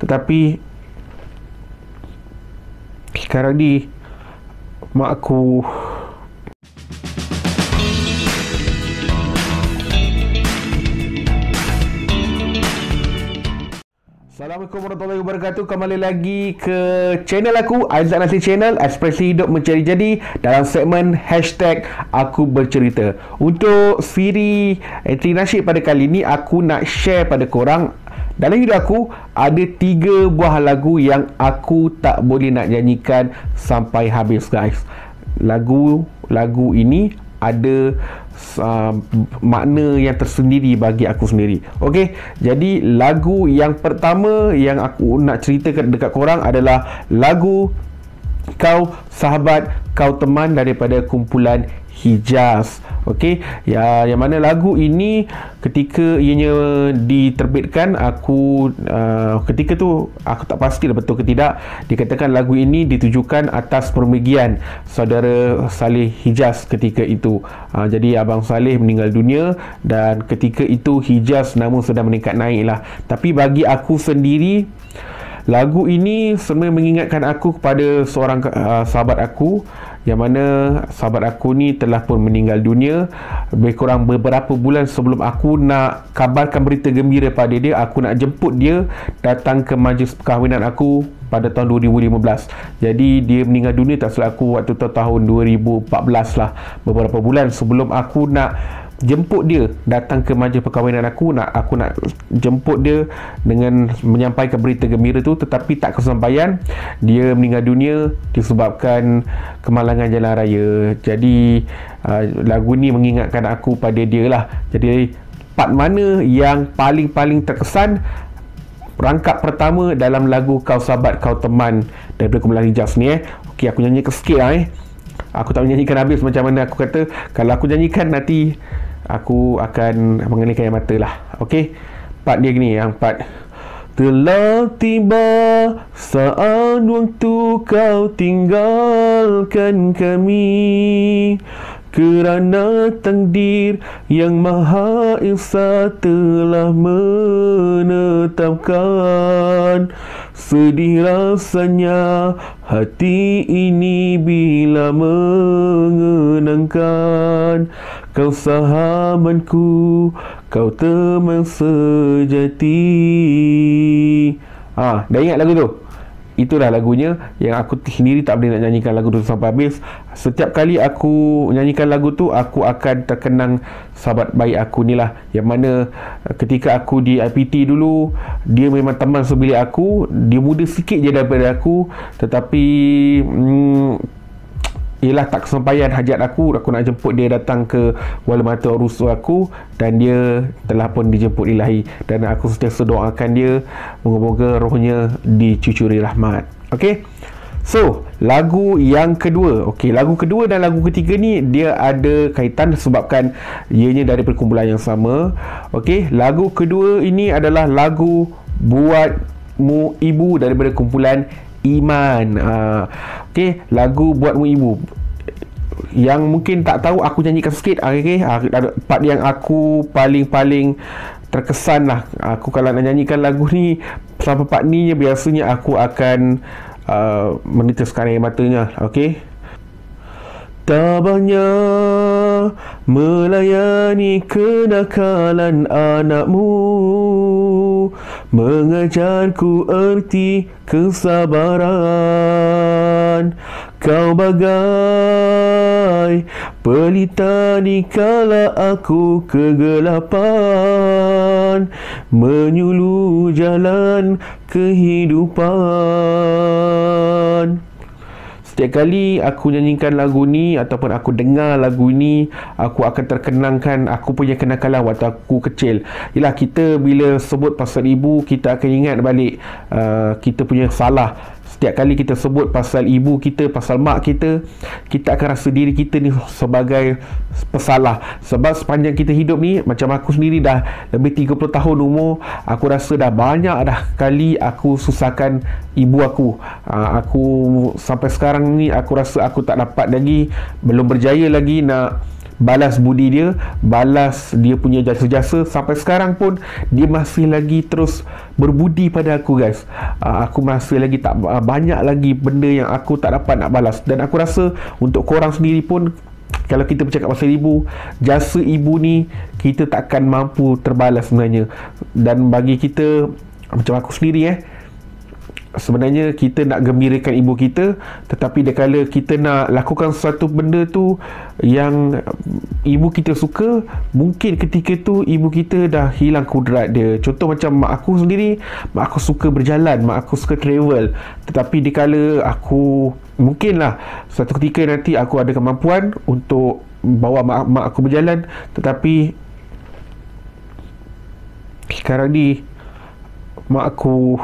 Tetapi sekarang ni mak aku Assalamualaikum warahmatullahi wabarakatuh. Kembali lagi ke channel aku, Aizat Nasir Channel, Ekspresi Hidup Mencari Jadi, dalam segmen hashtag Aku Bercerita. Untuk siri entry nasyid pada kali ni, aku nak share pada korang, dalam hidup aku ada 3 buah lagu yang aku tak boleh nak nyanyikan sampai habis, guys. Lagu ini ada makna yang tersendiri bagi aku sendiri. Okey, jadi lagu yang pertama yang aku nak ceritakan dekat korang adalah lagu Kau Sahabat Kau Teman daripada kumpulan Hijaz. Okey, yang mana lagu ini ketika ianya diterbitkan, ketika tu aku tak pasti betul ke tidak, dikatakan lagu ini ditujukan atas pemergian saudara Saleh Hijaz ketika itu. Jadi Abang Saleh meninggal dunia dan ketika itu Hijaz nama sedang meningkat naik lah. Tapi bagi aku sendiri, lagu ini sebenarnya mengingatkan aku kepada seorang sahabat aku, yang mana sahabat aku ni telah pun meninggal dunia lebih kurang beberapa bulan sebelum aku nak kabarkan berita gembira pada dia. Aku nak jemput dia datang ke majlis perkahwinan aku pada tahun 2015. Jadi dia meninggal dunia tak silap aku waktu tahun 2014 lah, beberapa bulan sebelum aku nak jemput dia datang ke majlis perkahwinan aku nak jemput dia dengan menyampaikan berita gembira tu, tetapi tak kesampaian. Dia meninggal dunia disebabkan kemalangan jalan raya. Jadi lagu ni mengingatkan aku pada dia lah. Jadi part mana yang paling terkesan? Perangkap pertama dalam lagu Kau Sahabat Kau Teman daripada kumpulan Hijaz ni. Okey, aku nyanyikan sikit lah. Aku tak menyanyikan habis macam mana aku kata. Kalau aku nyanyikan nanti aku akan mengalihkan air mata lah. Okey, part dia gini, yang part telah tiba saat waktu kau tinggalkan kami, kerana takdir yang Maha Esa telah menetapkan. Sedih rasanya hati ini bila mengenangkan kau sahabatku, kau teman sejati. Dah ingat lagu tu? Itulah lagunya yang aku sendiri tak boleh nak nyanyikan lagu tu sampai habis. Setiap kali aku nyanyikan lagu tu, aku akan terkenang sahabat baik aku ni lah, yang mana ketika aku di IPT dulu, dia memang teman sebilik aku. Dia muda sikit je daripada aku, tetapi ialah tak kesampaian hajat aku nak jemput dia datang ke wala mata rusuh aku, dan dia telah pun dijemput ilahi, dan aku sentiasa doakan dia moga-moga rohnya dicucuri rahmat. Okey, so lagu yang kedua. Okey, lagu kedua dan lagu ketiga ni dia ada kaitan sebabkan ianya dari perkumpulan yang sama. Okey, lagu kedua ini adalah lagu Buatmu Ibu daripada kumpulan Iman. Okey, lagu Buatmu Ibu yang mungkin tak tahu, aku nyanyikan sikit. Okey, part yang aku paling terkesan lah. Aku kalau nak nyanyikan lagu ni sampai part ni, biasanya aku akan menitiskan air matanya. Okey, tabahnya melayani kenakalan anakmu, mengajarku erti kesabaran. Kau bagai pelita di kala aku kegelapan, menyuluh jalan kehidupan. Setiap kali aku nyanyikan lagu ni ataupun aku dengar lagu ni, aku akan terkenangkan aku punya kenakalan waktu aku kecil. Yalah, kita bila sebut pasal ibu, kita akan ingat balik kita punya salah. Setiap kali kita sebut pasal ibu kita, pasal mak kita, kita akan rasa diri kita ni sebagai pesalah. Sebab sepanjang kita hidup ni, macam aku sendiri dah lebih 30 tahun umur, aku rasa dah banyak dah kali aku susahkan ibu aku. Aku sampai sekarang ni aku rasa aku tak dapat lagi, belum berjaya lagi nak balas budi dia, balas dia punya jasa-jasa. Sampai sekarang pun dia masih lagi terus berbudi pada aku, guys. Aku masih lagi tak banyak lagi benda yang aku tak dapat nak balas. Dan aku rasa untuk korang sendiri pun, kalau kita bercakap pasal ibu, jasa ibu ni kita takkan mampu terbalas sebenarnya. Dan bagi kita, macam aku sendiri sebenarnya kita nak gembirakan ibu kita, tetapi dekala kita nak lakukan sesuatu benda tu yang ibu kita suka, mungkin ketika tu ibu kita dah hilang kudrat dia. Contoh macam mak aku sendiri, mak aku suka berjalan, mak aku suka travel, tetapi dekala aku, mungkinlah suatu ketika nanti aku ada kemampuan untuk bawa mak aku berjalan, tetapi sekarang ni mak aku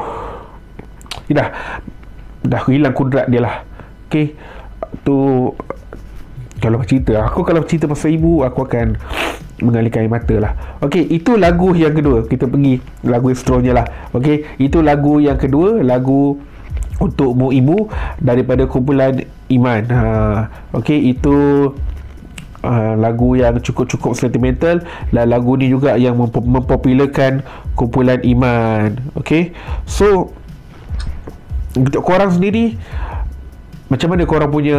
dah hilang kudrat dia lah. Okay, tu kalau cerita pasal ibu, aku akan mengalirkan air mata lah. Okay, itu lagu yang kedua. Kita pergi lagu seterusnya lah. Okay, itu lagu yang kedua, lagu Untukmu Ibu daripada kumpulan Iman. Okay, itu lagu yang cukup sentimental, dan lagu ni juga yang mempopularkan kumpulan Iman. Okay, so untuk korang sendiri, macam mana korang punya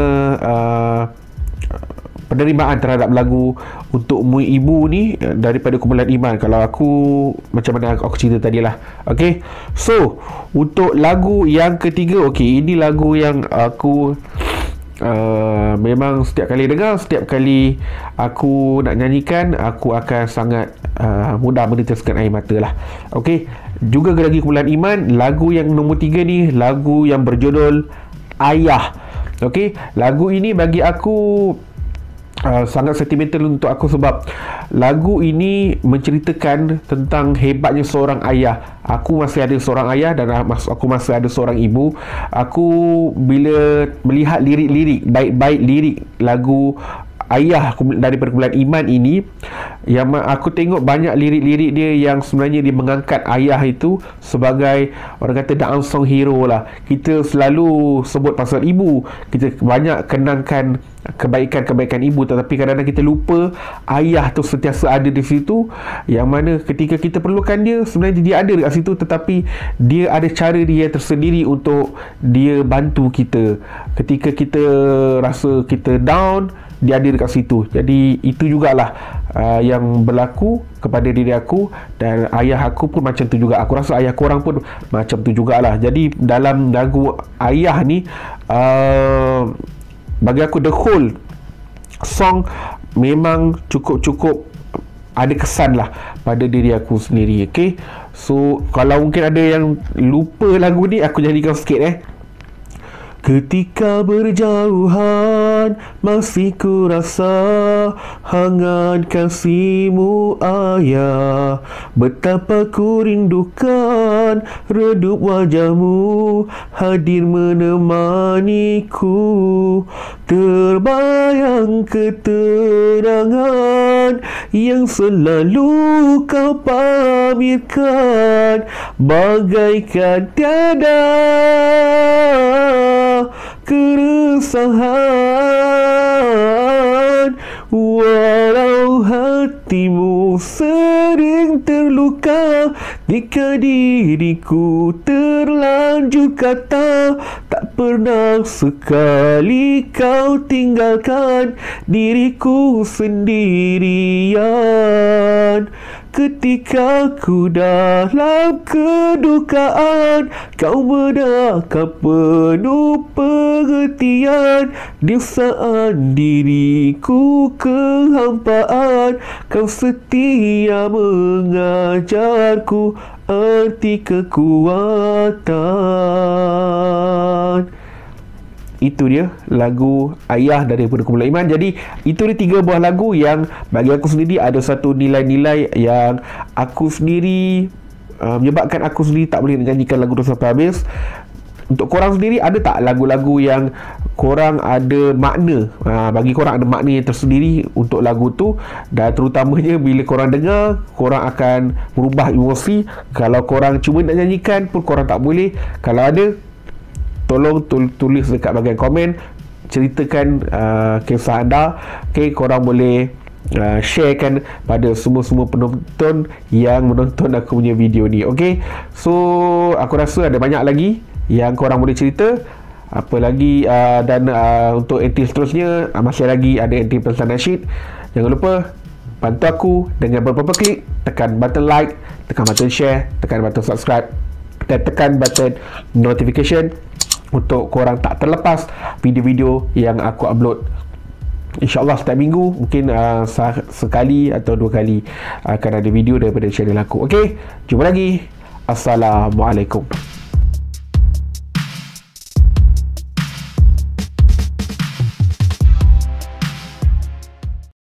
penerimaan terhadap lagu Untukmu Ibu ni daripada kumpulan Iman? Kalau aku, macam mana aku cerita tadi lah. Okay, so untuk lagu yang ketiga, okay, ini lagu yang aku memang setiap kali dengar, setiap kali aku nak nyanyikan, aku akan sangat mudah meneteskan air mata lah. Okay, juga lagi kumpulan Iman, lagu yang nombor 3 ni, lagu yang berjudul Ayah. Okay, lagu ini bagi aku sangat sentimental untuk aku, sebab lagu ini menceritakan tentang hebatnya seorang ayah. Aku masih ada seorang ayah dan aku masih ada seorang ibu. Aku bila melihat lirik-lirik, baik-baik lirik lagu Ayah daripada kumpulan Iman ini, yang aku tengok banyak lirik-lirik dia yang sebenarnya dia mengangkat ayah itu sebagai, orang kata, the unsung hero lah. Kita selalu sebut pasal ibu, kita banyak kenangkan kebaikan-kebaikan ibu, tetapi kadang-kadang kita lupa ayah tu sentiasa ada di situ, yang mana ketika kita perlukan dia, sebenarnya dia ada dekat situ, tetapi dia ada cara dia tersendiri untuk dia bantu kita. Ketika kita rasa kita down, dia ada dekat situ. Jadi itu jugalah yang berlaku kepada diri aku, dan ayah aku pun macam tu juga. Aku rasa ayah korang pun macam tu jugalah. Jadi dalam lagu Ayah ni, bagi aku the whole song memang cukup ada kesan lah pada diri aku sendiri. Okay, so kalau mungkin ada yang lupa lagu ni, aku nyanyikan sikit. Ketika berjauhan, masih ku rasa hangat kasihmu ayah. Betapa ku rindukan redup wajahmu, hadir menemaniku. Terbayang ketenangan yang selalu kau pamerkan, bagaikan tiada keresahan, walau hatimu sering terluka. Jika diriku terlanjur kata, tak pernah sekali kau tinggalkan diriku sendirian. Ketika ku dalam kedukaan, kau menakap penuh pengertian. Di saat diriku kehampaan, kau setia mengajarku arti kekuatan. Itu dia lagu Ayah daripada kumpulan Iman. Jadi itu dia 3 buah lagu yang bagi aku sendiri ada satu nilai-nilai yang aku sendiri menyebabkan aku sendiri tak boleh nyanyikan lagu tu sampai habis. Untuk korang sendiri, ada tak lagu-lagu yang korang ada makna, bagi korang ada makna yang tersendiri untuk lagu tu, dan terutamanya bila korang dengar, korang akan merubah emosi. Kalau korang cuba nak nyanyikan pun korang tak boleh. Kalau ada, tolong tulis dekat bahagian komen, ceritakan kisah anda. Okay, korang boleh sharekan pada semua-semua penonton yang menonton aku punya video ni. Okay, so aku rasa ada banyak lagi yang korang boleh cerita. Apa lagi dan untuk aktif seterusnya masih lagi ada aktif pesan nasyid. Jangan lupa bantu aku dengan beberapa klik. Tekan button like, tekan button share, tekan button subscribe dan tekan button notification untuk korang tak terlepas video-video yang aku upload. InsyaAllah setiap minggu, mungkin sekali atau 2 kali akan ada video daripada channel aku. Okay, jumpa lagi. Assalamualaikum.